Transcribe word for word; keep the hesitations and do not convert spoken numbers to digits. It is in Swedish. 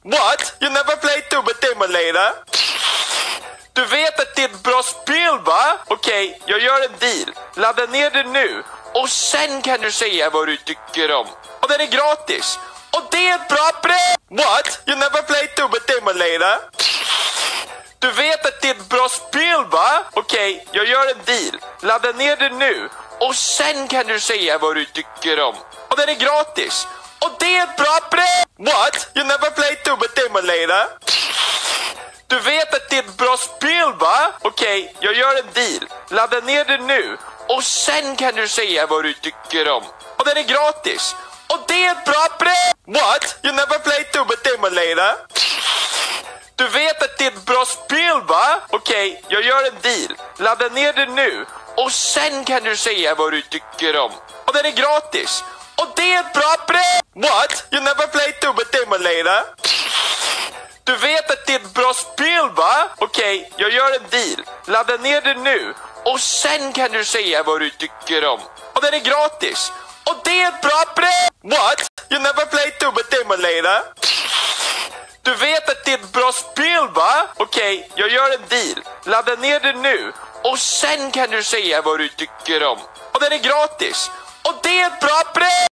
What? You never played Tube Simulator? Du vet att det är ett bra spel, va? Okej, okay, jag gör en deal. Ladda ner det nu. Och sen kan du säga vad du tycker om. Och den är gratis. Och det är ett bra pris. What? You never played Tube Simulator? Du vet att det är ett bra spel, va? Okej, okay, jag gör en deal. Ladda ner det nu. Och sen kan du säga vad du tycker om. Och den är gratis. Och det är ett bra pris. What? You never played Tube Simulator? Du vet att det är ett bra spel, va? Okej, okay, jag gör en deal. Ladda ner det nu. Och sen kan du säga vad du tycker om. Och den är gratis. Och det är ett bra pris. What? You never played Tube Simulator? Du vet att det är ett bra spel, va? Okej, okay, jag gör en deal. Ladda ner det nu. Och sen kan du säga vad du tycker om. Och den är gratis. Och det är ett bra pris. What? You never played Tube Simulator? Du vet att det är ett bra spel, va? Okej, okay, jag gör en deal. Ladda ner det nu. Och sen kan du säga vad du tycker om. Och den är gratis. Och det är ett bra pris. What? You never played Tube Simulator? Du vet att det är ett bra spel, va? Okej, okay, jag gör en deal. Ladda ner det nu. Och sen kan du säga vad du tycker om. Och den är gratis. Och det är ett bra pris.